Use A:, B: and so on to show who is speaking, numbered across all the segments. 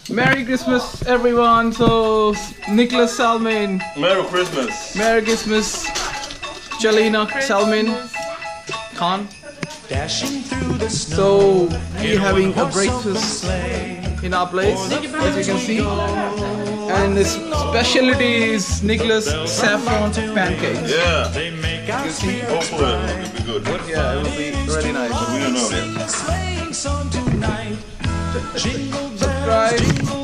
A: Merry Christmas, everyone. So, Nicholas Salmin.
B: Merry Christmas.
A: Merry Christmas, Jalina Salmin Khan. So, we're having a breakfast in our place, as you can see. And the specialty is Nicholas saffron pancakes.
B: Yeah.
A: You can see.
B: Hopefully it will be good.
A: Yeah, it will be really nice.
B: We don't know yet.
A: Subscribe.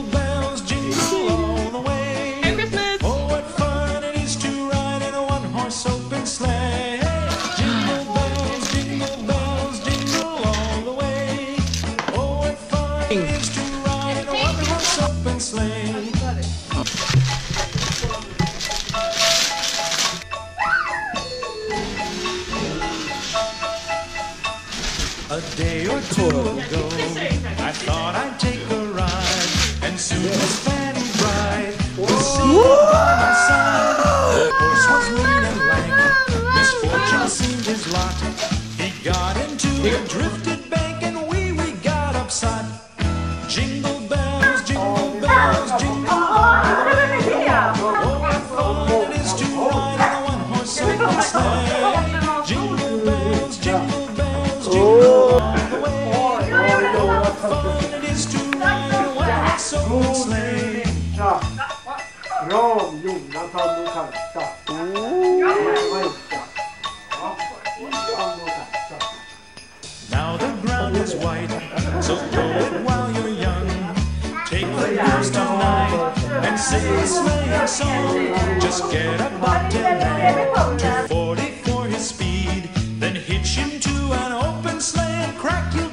C: A day or two ago, I thought I'd take a ride, and soon was Fanny Bride was sitting by my side. The horse was lean and lank, misfortune seemed his lot. He got into a drifted bank, and we got upset. Jingle bells, jingle all the way. Oh, what fun it is to ride in a one-horse open sleigh. Jingle bells, jingle bells, jingle. Now the ground is white, so go it while you're young. Take the blues tonight and sing a sleighing song. Just get a bobtail 240 for his speed, then hitch him to an open sleigh and crack you